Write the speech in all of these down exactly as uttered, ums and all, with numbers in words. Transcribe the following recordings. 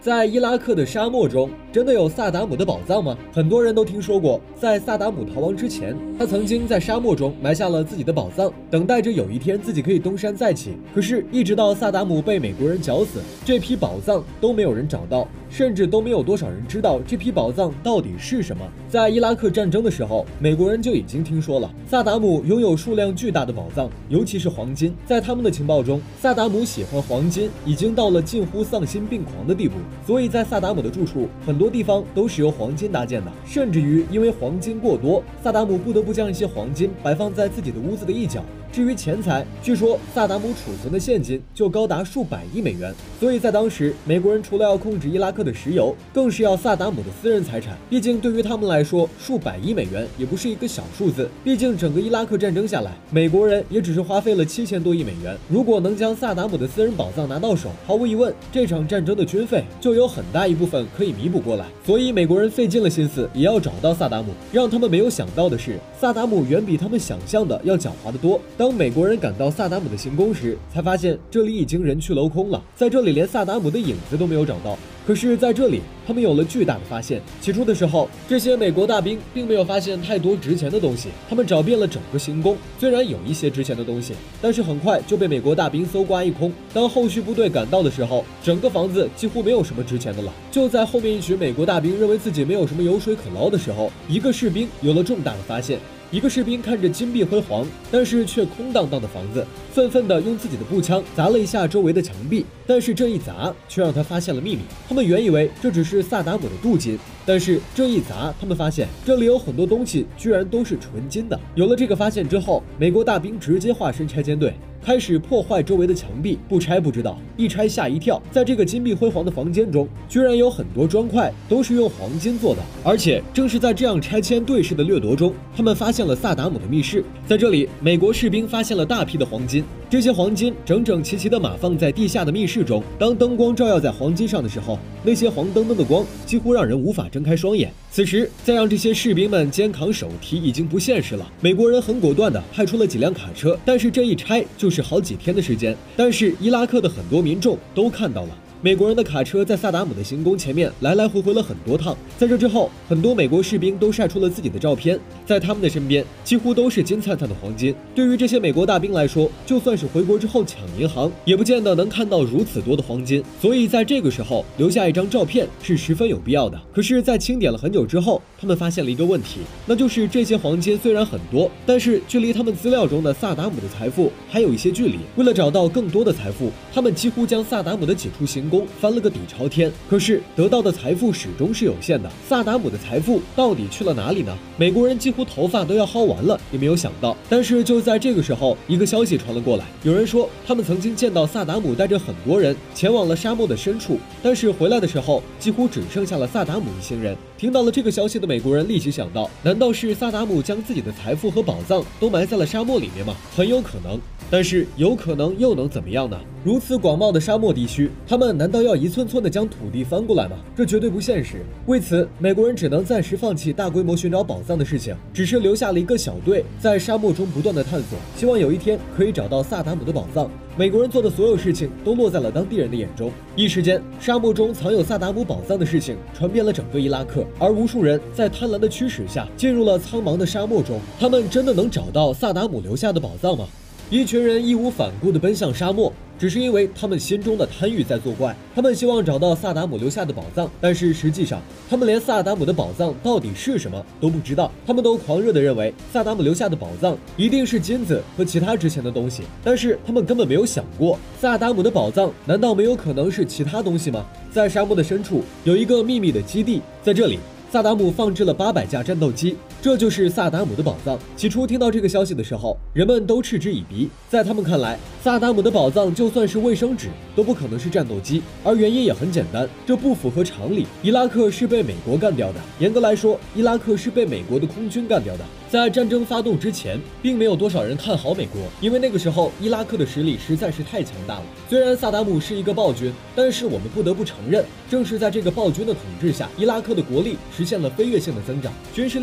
在伊拉克的沙漠中，真的有萨达姆的宝藏吗？很多人都听说过，在萨达姆逃亡之前，他曾经在沙漠中埋下了自己的宝藏，等待着有一天自己可以东山再起。可是，一直到萨达姆被美国人绞死，这批宝藏都没有人找到，甚至都没有多少人知道这批宝藏到底是什么。在伊拉克战争的时候，美国人就已经听说了萨达姆拥有数量巨大的宝藏，尤其是黄金。在他们的情报中，萨达姆喜欢黄金已经到了近乎丧心病狂的地步，所以在萨达姆的住处，很多地方都是由黄金搭建的，甚至于因为黄金过多，萨达姆不得不将一些黄金摆放在自己的屋子的一角。至于钱财，据说萨达姆储存的现金就高达数百亿美元，所以在当时，美国人除了要控制伊拉克的石油，更是要萨达姆的私人财产。毕竟对于他们来说，数百亿美元也不是一个小数字。毕竟整个伊拉克战争下来，美国人也只是花费了七千多亿美元。如果能将萨达姆的私人宝藏拿到手，毫无疑问，这场战争的军费就有很大一部分可以弥补过来。所以美国人费尽了心思，也要找到萨达姆。让他们没有想到的是，萨达姆远比他们想象的要狡猾得多。当美国人赶到萨达姆的行宫时，才发现这里已经人去楼空了，在这里连萨达姆的影子都没有找到。可是在这里，他们有了巨大的发现。起初的时候，这些美国大兵并没有发现太多值钱的东西，他们找遍了整个行宫，虽然有一些值钱的东西，但是很快就被美国大兵搜刮一空。当后续部队赶到的时候，整个房子几乎没有什么值钱的了。就在后面一群美国大兵认为自己没有什么油水可捞的时候，一个士兵有了重大的发现。一个士兵看着金碧辉煌，但是却空荡荡的房子，愤愤地用自己的步枪砸了一下周围的墙壁，但是这一砸却让他发现了秘密。他们原以为这只是萨达姆的镀金，但是这一砸，他们发现这里有很多东西居然都是纯金的。有了这个发现之后，美国大兵直接化身拆迁队，开始破坏周围的墙壁，不拆不知道，一拆吓一跳。在这个金碧辉煌的房间中，居然有很多砖块都是用黄金做的，而且正是在这样拆迁队式的掠夺中，他们发现了萨达姆的密室。在这里，美国士兵发现了大批的黄金，这些黄金整整齐齐地码放在地下的密室中。当灯光照耀在黄金上的时候，那些黄澄澄的光几乎让人无法睁开双眼。此时，再让这些士兵们肩扛手提已经不现实了。美国人很果断地派出了几辆卡车，但是这一拆就是好几天的时间。但是伊拉克的很多民众都看到了。美国人的卡车在萨达姆的行宫前面来来回回了很多趟，在这之后，很多美国士兵都晒出了自己的照片，在他们的身边几乎都是金灿灿的黄金。对于这些美国大兵来说，就算是回国之后抢银行，也不见得能看到如此多的黄金，所以在这个时候留下一张照片是十分有必要的。可是，在清点了很久之后，他们发现了一个问题，那就是这些黄金虽然很多，但是距离他们资料中的萨达姆的财富还有一些距离。为了找到更多的财富，他们几乎将萨达姆的几处行宫翻了个底朝天，可是得到的财富始终是有限的。萨达姆的财富到底去了哪里呢？美国人几乎头发都要薅完了，也没有想到。但是就在这个时候，一个消息传了过来，有人说他们曾经见到萨达姆带着很多人前往了沙漠的深处，但是回来的时候几乎只剩下了萨达姆一行人。听到了这个消息的美国人立即想到，难道是萨达姆将自己的财富和宝藏都埋在了沙漠里面吗？很有可能。但是有可能又能怎么样呢？如此广袤的沙漠地区，他们难道要一寸寸的将土地翻过来吗？这绝对不现实。为此，美国人只能暂时放弃大规模寻找宝藏的事情，只是留下了一个小队在沙漠中不断的探索，希望有一天可以找到萨达姆的宝藏。美国人做的所有事情都落在了当地人的眼中，一时间，沙漠中藏有萨达姆宝藏的事情传遍了整个伊拉克，而无数人在贪婪的驱使下进入了苍茫的沙漠中。他们真的能找到萨达姆留下的宝藏吗？一群人义无反顾地奔向沙漠，只是因为他们心中的贪欲在作怪。他们希望找到萨达姆留下的宝藏，但是实际上，他们连萨达姆的宝藏到底是什么都不知道。他们都狂热地认为萨达姆留下的宝藏一定是金子和其他值钱的东西，但是他们根本没有想过，萨达姆的宝藏难道没有可能是其他东西吗？在沙漠的深处有一个秘密的基地，在这里，萨达姆放置了八百架战斗机，这就是萨达姆的宝藏。起初听到这个消息的时候，人们都嗤之以鼻。在他们看来，萨达姆的宝藏就算是卫生纸，都不可能是战斗机。而原因也很简单，这不符合常理。伊拉克是被美国干掉的，严格来说，伊拉克是被美国的空军干掉的。在战争发动之前，并没有多少人看好美国，因为那个时候伊拉克的实力实在是太强大了。虽然萨达姆是一个暴君，但是我们不得不承认，正是在这个暴君的统治下，伊拉克的国力实现了飞跃性的增长，军事力量也是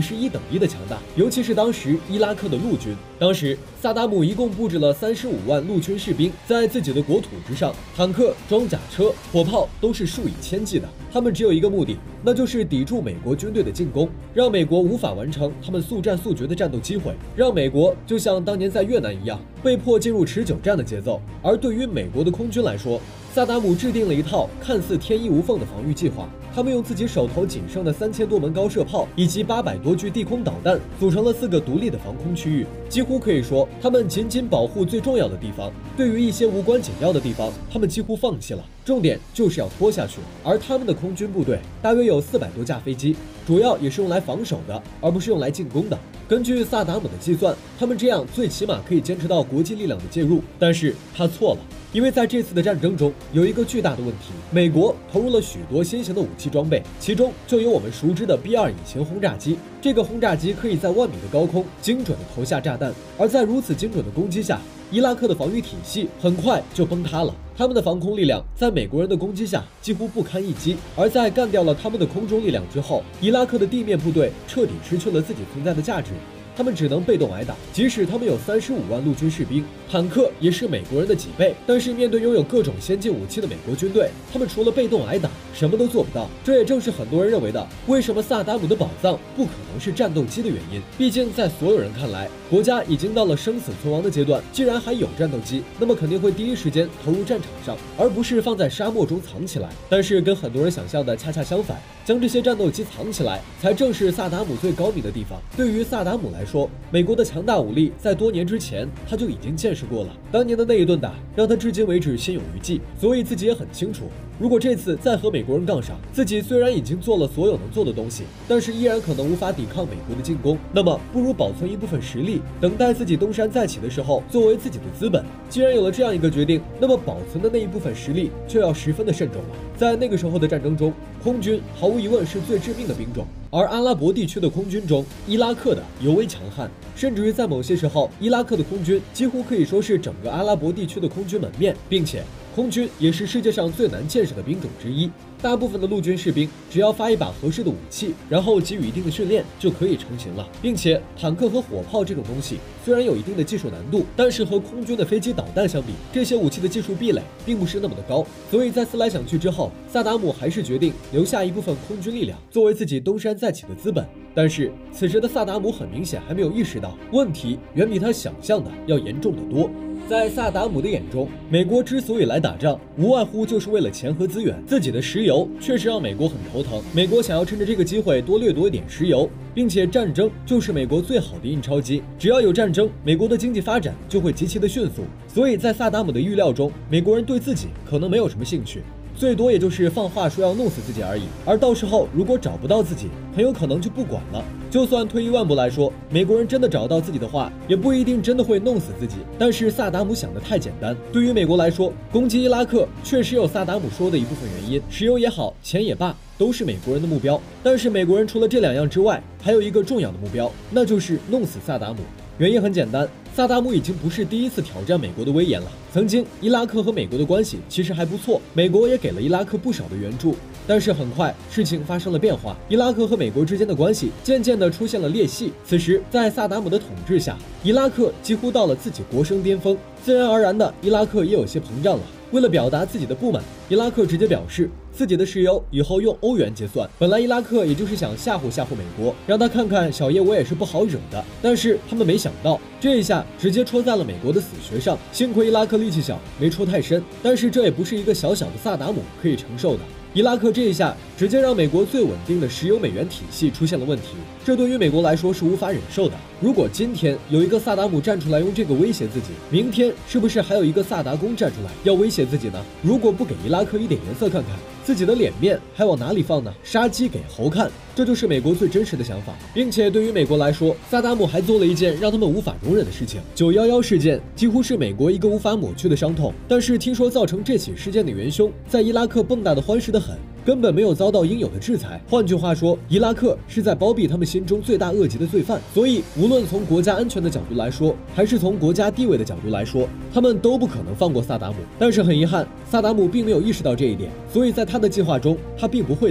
是一等一的强大，尤其是当时伊拉克的陆军。当时萨达姆一共布置了三十五万陆军士兵在自己的国土之上，坦克、装甲车、火炮都是数以千计的。他们只有一个目的，那就是抵住美国军队的进攻，让美国无法完成他们速战速决的战斗机会，让美国就像当年在越南一样，被迫进入持久战的节奏。而对于美国的空军来说，萨达姆制定了一套看似天衣无缝的防御计划。他们用自己手头仅剩的三千多门高射炮以及八百多具地空导弹，组成了四个独立的防空区域。几乎可以说，他们仅仅保护最重要的地方，对于一些无关紧要的地方，他们几乎放弃了。重点就是要拖下去。而他们的空军部队大约有四百多架飞机，主要也是用来防守的，而不是用来进攻的。根据萨达姆的计算，他们这样最起码可以坚持到国际力量的介入。但是他错了。因为在这次的战争中有一个巨大的问题，美国投入了许多新型的武器装备，其中就有我们熟知的 B 二 隐形轰炸机。这个轰炸机可以在万米的高空精准地投下炸弹，而在如此精准的攻击下，伊拉克的防御体系很快就崩塌了。他们的防空力量在美国人的攻击下几乎不堪一击，而在干掉了他们的空中力量之后，伊拉克的地面部队彻底失去了自己存在的价值。他们只能被动挨打，即使他们有三十五万陆军士兵，坦克也是美国人的几倍，但是面对拥有各种先进武器的美国军队，他们除了被动挨打，什么都做不到。这也正是很多人认为的为什么萨达姆的宝藏不可能是战斗机的原因。毕竟在所有人看来，国家已经到了生死存亡的阶段，既然还有战斗机，那么肯定会第一时间投入战场上，而不是放在沙漠中藏起来。但是跟很多人想象的恰恰相反，将这些战斗机藏起来，才正是萨达姆最高明的地方。对于萨达姆来说，美国的强大武力在多年之前他就已经见识过了。当年的那一顿打，让他至今为止心有余悸，所以自己也很清楚，如果这次再和美国人杠上，自己虽然已经做了所有能做的东西，但是依然可能无法抵抗美国的进攻。那么，不如保存一部分实力，等待自己东山再起的时候，作为自己的资本。既然有了这样一个决定，那么保存的那一部分实力就要十分的慎重了。在那个时候的战争中，空军毫无疑问是最致命的兵种。而阿拉伯地区的空军中，伊拉克的尤为强悍，甚至于在某些时候，伊拉克的空军几乎可以说是整个阿拉伯地区的空军门面，并且空军也是世界上最难建设的兵种之一。大部分的陆军士兵只要发一把合适的武器，然后给予一定的训练，就可以成型了。并且坦克和火炮这种东西虽然有一定的技术难度，但是和空军的飞机导弹相比，这些武器的技术壁垒并不是那么的高。所以在思来想去之后，萨达姆还是决定留下一部分空军力量作为自己东山再起的资本。但是此时的萨达姆很明显还没有意识到，问题远比他想象的要严重得多。在萨达姆的眼中，美国之所以来打仗，无外乎就是为了钱和资源。自己的石油确实让美国很头疼，美国想要趁着这个机会多掠夺一点石油，并且战争就是美国最好的印钞机。只要有战争，美国的经济发展就会极其的迅速。所以在萨达姆的预料中，美国人对自己可能没有什么兴趣，最多也就是放话说要弄死自己而已。而到时候如果找不到自己，很有可能就不管了。就算退一万步来说，美国人真的找到自己的话，也不一定真的会弄死自己。但是萨达姆想的太简单，对于美国来说，攻击伊拉克确实有萨达姆说的一部分原因，石油也好，钱也罢，都是美国人的目标。但是美国人除了这两样之外，还有一个重要的目标，那就是弄死萨达姆。原因很简单，萨达姆已经不是第一次挑战美国的威严了。曾经伊拉克和美国的关系其实还不错，美国也给了伊拉克不少的援助。但是很快事情发生了变化，伊拉克和美国之间的关系渐渐的出现了裂隙。此时在萨达姆的统治下，伊拉克几乎到了自己国生巅峰，自然而然的伊拉克也有些膨胀了。为了表达自己的不满，伊拉克直接表示自己的石油以后用欧元结算。本来伊拉克也就是想吓唬吓唬美国，让他看看小爷我也是不好惹的。但是他们没想到，这一下直接戳在了美国的死穴上。幸亏伊拉克力气小，没戳太深，但是这也不是一个小小的萨达姆可以承受的。伊拉克这一下直接让美国最稳定的石油美元体系出现了问题，这对于美国来说是无法忍受的。如果今天有一个萨达姆站出来用这个威胁自己，明天是不是还有一个萨达公站出来要威胁自己呢？如果不给伊拉克一点颜色看看，自己的脸面还往哪里放呢？杀鸡给猴看，这就是美国最真实的想法。并且对于美国来说，萨达姆还做了一件让他们无法容忍的事情。九一一事件几乎是美国一个无法抹去的伤痛，但是听说造成这起事件的元凶在伊拉克蹦跶的欢实的很，根本没有遭到应有的制裁。换句话说，伊拉克是在包庇他们心中罪大恶极的罪犯。所以无论从国家安全的角度来说，还是从国家地位的角度来说，他们都不可能放过萨达姆。但是很遗憾，萨达姆并没有意识到这一点，所以在他的计划中，他并不会死。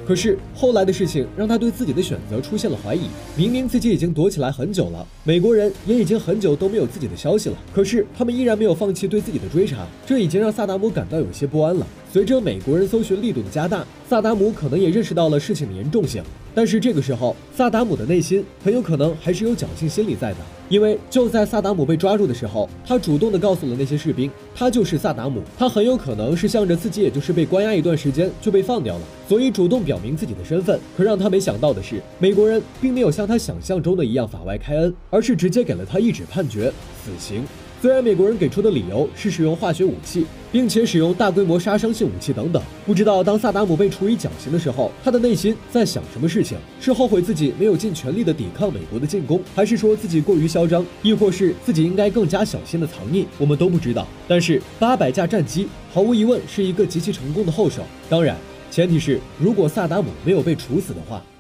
可是后来的事情让他对自己的选择出现了怀疑。明明自己已经躲起来很久了，美国人也已经很久都没有自己的消息了，可是他们依然没有放弃对自己的追查，这已经让萨达姆感到有些不安了。随着美国人搜寻力度的加大，萨达姆可能也认识到了事情的严重性。但是这个时候，萨达姆的内心很有可能还是有侥幸心理在的，因为就在萨达姆被抓住的时候，他主动的告诉了那些士兵，他就是萨达姆，他很有可能是向着自己也就是被关押一段时间就被放掉了，所以主动表明自己的身份。可让他没想到的是，美国人并没有像他想象中的一样法外开恩，而是直接给了他一纸判决，死刑。虽然美国人给出的理由是使用化学武器，并且使用大规模杀伤性武器等等，不知道当萨达姆被处以绞刑的时候，他的内心在想什么事情？是后悔自己没有尽全力的抵抗美国的进攻，还是说自己过于嚣张，亦或是自己应该更加小心的藏匿？我们都不知道。但是八百架战机毫无疑问是一个极其成功的后手，当然前提是如果萨达姆没有被处死的话。